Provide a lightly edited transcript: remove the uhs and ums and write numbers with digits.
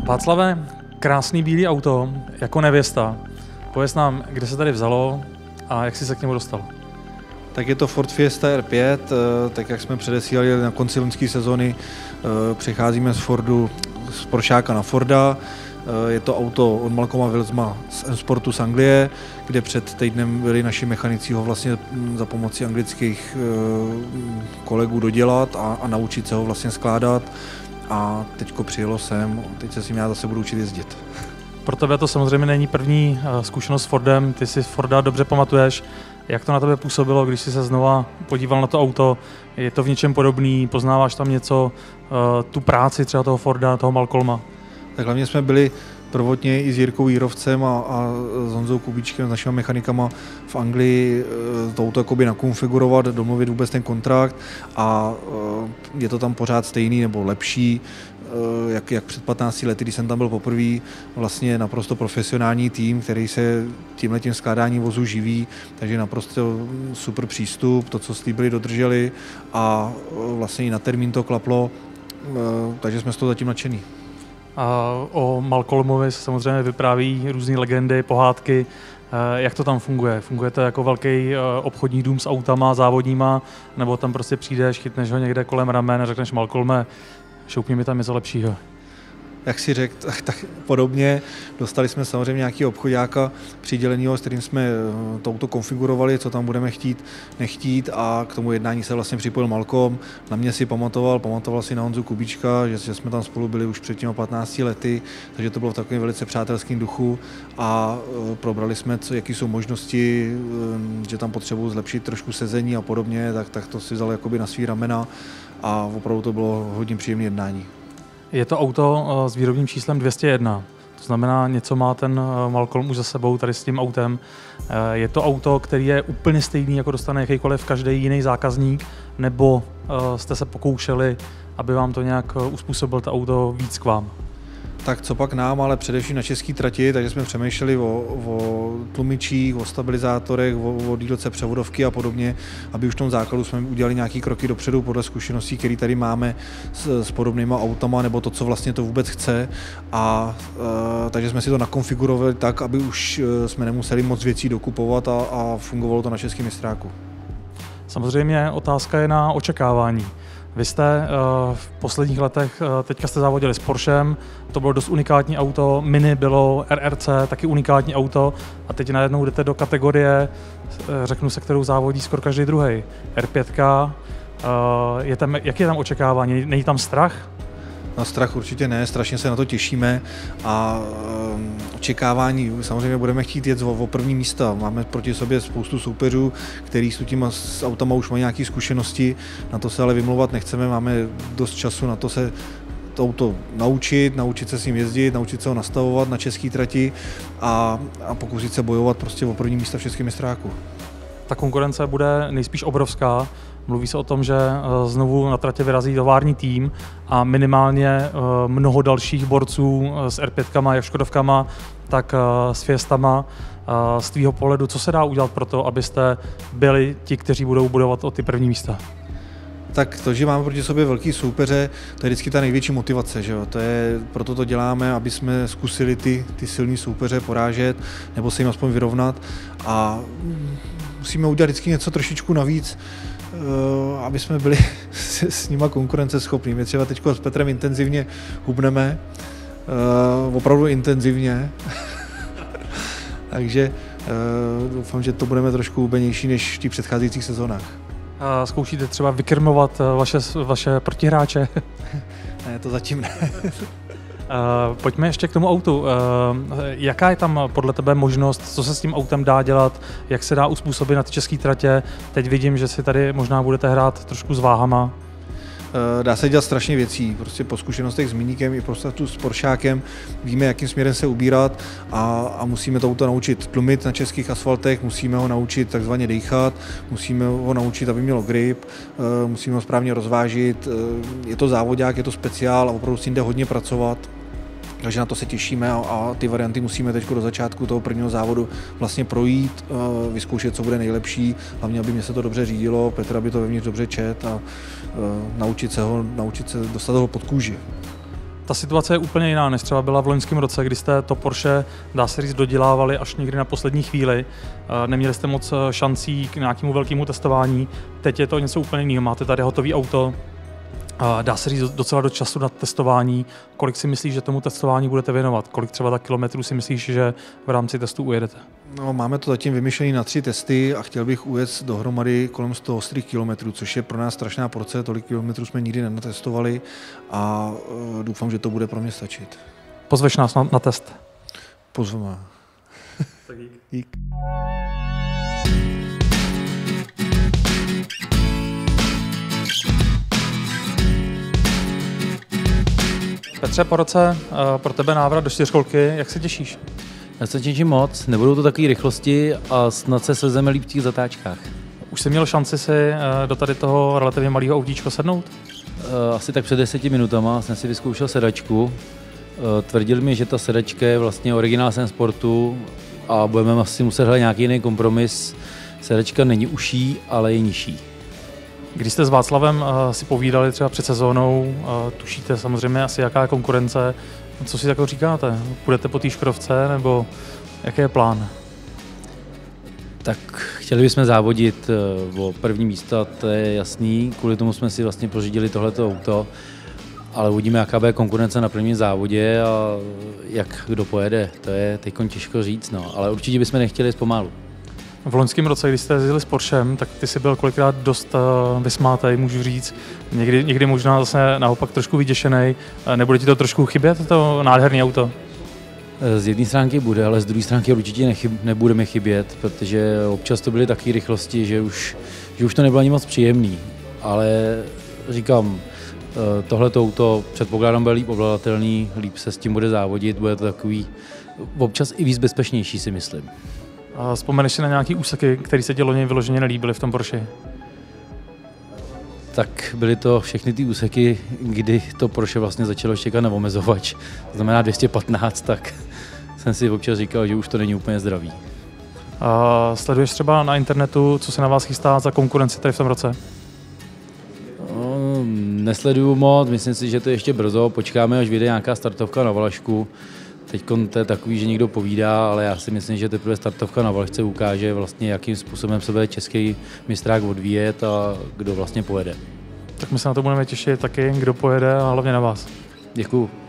Václave, krásný bílý auto, jako nevěsta. Pověz nám, kde se tady vzalo a jak jsi se k němu dostal. Tak je to Ford Fiesta R5, tak jak jsme předesílali na konci loňské sezony, přecházíme z Poršáka na Forda. Je to auto od Malcolma Wilsma z M-Sportu z Anglie, kde před týdnem byli naši mechanici ho vlastně za pomoci anglických kolegů dodělat a naučit se ho vlastně skládat. A teďko přijelo sem, teď se s ním já zase budu učit jezdit. Pro tebe to samozřejmě není první zkušenost s Fordem, ty si Forda dobře pamatuješ. Jak to na tebe působilo, když jsi se znova podíval na to auto? Je to v něčem podobný, poznáváš tam něco, tu práci třeba toho Forda, toho Malcolma? Tak hlavně jsme byli prvotně i s Jirkou Jírovcem a s Honzou Kubíčkem, s našimi mechanikama v Anglii to auto jakoby nakonfigurovat, domluvit vůbec ten kontrakt a je to tam pořád stejný nebo lepší, jak před 15 lety, když jsem tam byl poprvé, vlastně naprosto profesionální tým, který se tímhletím skládáním vozu živí, takže naprosto super přístup, to, co slíbili, dodrželi a vlastně i na termín to klaplo, takže jsme z toho zatím nadšený. A o Malcolmovi se samozřejmě vypráví různé legendy, pohádky. Jak to tam funguje? Funguje to jako velký obchodní dům s autama, závodníma, nebo tam prostě přijdeš, chytneš ho někde kolem ramen a řekneš Malcolme, šoupni mi tam něco lepšího? Jak si řekl, tak podobně. Dostali jsme samozřejmě nějakého obchodáka přiděleného, s kterým jsme to auto konfigurovali, co tam budeme chtít, nechtít a k tomu jednání se vlastně připojil Malcolm. Na mě si pamatoval si na Honzu Kubíčka, že jsme tam spolu byli už před těmi 15 lety, takže to bylo v takovém velice přátelském duchu a probrali jsme, jaké jsou možnosti, že tam potřebuji zlepšit trošku sezení a podobně, tak to si vzal jakoby na svý ramena a opravdu to bylo hodně příjemné jednání. Je to auto s výrobním číslem 201, to znamená, něco má ten Malcolm už za sebou tady s tím autem. Je to auto, který je úplně stejný, jako dostane jakýkoliv každý jiný zákazník, nebo jste se pokoušeli, aby vám to nějak uspůsobil to auto víc k vám? Tak co pak nám, ale především na české trati, takže jsme přemýšleli o tlumičích, o stabilizátorech, o dílce převodovky a podobně, aby už v tom základu jsme udělali nějaké kroky dopředu podle zkušeností, které tady máme s podobnýma autama, nebo to, co vlastně to vůbec chce. Takže jsme si to nakonfigurovali tak, aby už jsme nemuseli moc věcí dokupovat a fungovalo to na českém mistráku. Samozřejmě otázka je na očekávání. Vy jste v posledních letech, teďka jste závodili s Porschem, to bylo dost unikátní auto, Mini bylo RRC, taky unikátní auto a teď najednou jdete do kategorie, řeknu se, kterou závodí skoro každý druhý. R5, jaký je tam očekávání, není tam strach? No, strach určitě ne, strašně se na to těšíme a očekávání, samozřejmě budeme chtít jet o první místa. Máme proti sobě spoustu soupeřů, kteří s autama už mají nějaké zkušenosti, na to se ale vymlouvat nechceme, máme dost času na to se to auto naučit se s ním jezdit, naučit se ho nastavovat na české trati a pokusit se bojovat prostě o první místa v českém mistráku. Ta konkurence bude nejspíš obrovská. Mluví se o tom, že znovu na tratě vyrazí tovární tým a minimálně mnoho dalších borců s R5, jak Škodovkama, tak s Fiestama. Z tvýho pohledu, co se dá udělat pro to, abyste byli ti, kteří budou budovat o ty první místa? Tak to, že máme proti sobě velký soupeře, to je vždycky ta největší motivace, že jo? Proto to děláme, aby jsme zkusili ty silný soupeře porážet nebo se jim aspoň vyrovnat a musíme udělat vždycky něco trošičku navíc, aby jsme byli s nima konkurenceschopní. My třeba teď s Petrem intenzivně hubneme, opravdu intenzivně, takže doufám, že to budeme trošku hubenější než v těch předcházejících sezónách. Zkoušíte třeba vykrmovat vaše protihráče? Ne, to zatím ne. Pojďme ještě k tomu autu. Jaká je tam podle tebe možnost, co se s tím autem dá dělat, jak se dá uspůsobit na ty české tratě? Teď vidím, že si tady možná budete hrát trošku s váhama. Dá se dělat strašně věcí, prostě po zkušenostech s Miníkem i prostě s Poršákem víme, jakým směrem se ubírat a musíme to auto naučit tlumit na českých asfaltech, musíme ho naučit takzvaně dejchat, musíme ho naučit, aby mělo grip, musíme ho správně rozvážit, je to závodák, je to speciál a opravdu s tím jde hodně pracovat. Takže na to se těšíme a ty varianty musíme teď do začátku toho prvního závodu vlastně projít, vyzkoušet, co bude nejlepší, hlavně, aby mě se to dobře řídilo, Petr, aby to vevnitř dobře čet a naučit se dostat ho pod kůži. Ta situace je úplně jiná, než třeba byla v loňském roce, kdy jste to Porsche, dá se říct, dodělávali až někdy na poslední chvíli. Neměli jste moc šancí k nějakému velkému testování. Teď je to něco úplně jiného. Máte tady hotové auto, dá se říct docela do času na testování. Kolik si myslíš, že tomu testování budete věnovat? Kolik třeba tak kilometrů si myslíš, že v rámci testu ujedete? No, máme to zatím vymyšlené na 3 testy a chtěl bych ujet dohromady kolem 100 ostrých kilometrů, což je pro nás strašná porce, tolik kilometrů jsme nikdy nenatestovali a doufám, že to bude pro mě stačit. Pozveš nás na test? Pozveme. Tak dík. Dík. Petře, po roce pro tebe návrat do čtyřkolky, jak se těšíš? Já se těším moc, nebudou to takové rychlosti a snad se slezeme líp v těch zatáčkách. Už jsi měl šanci si do tady toho relativně malého autíčka sednout? Asi tak před 10 minutama jsem si vyzkoušel sedačku. Tvrdil mi, že ta sedačka je vlastně originál Sen Sportu a budeme asi muset hledat nějaký jiný kompromis. Sedačka není uší, ale je nižší. Když jste s Václavem si povídali třeba před sezónou, tušíte samozřejmě asi jaká je konkurence. Co si jako říkáte? Půjdete po té Škodovce nebo jaký je plán? Tak chtěli bychom závodit o první místa, to je jasný, kvůli tomu jsme si vlastně pořídili tohleto auto, ale uvidíme, jaká bude konkurence na prvním závodě a jak kdo pojede, to je teď těžko říct, no. Ale určitě bychom nechtěli zpomalu. V loňském roce, když jste jezdili s Porschem, tak ty jsi byl kolikrát dost vysmátej, můžu říct. Někdy možná zase naopak trošku vyděšenej. Nebude ti to trošku chybět, to nádherné auto? Z jedné stránky bude, ale z druhé stránky určitě nebudeme chybět, protože občas to byly takové rychlosti, že už to nebylo ani moc příjemný. Ale říkám, tohleto auto předpokládám bude líp ovladatelný, líp se s tím bude závodit, bude to takový občas i víc bezpečnější, si myslím. A vzpomeneš si na nějaký úseky, které se ti loni vyloženě nelíbily v tom Porsche? Tak byly to všechny ty úseky, kdy to Porsche vlastně začalo čekat na omezovač, to znamená 215, tak jsem si občas říkal, že už to není úplně zdravý. A sleduješ třeba na internetu, co se na vás chystá za konkurenci tady v tom roce? No, nesleduju moc, myslím si, že to je ještě brzo, počkáme, až vyjde nějaká startovka na Valašku. Teď to je takový, že někdo povídá, ale já si myslím, že teprve startovka na Valašce ukáže vlastně, jakým způsobem se bude český mistrák odvíjet a kdo vlastně pojede. Tak my se na to budeme těšit taky, kdo pojede a hlavně na vás. Děkuju.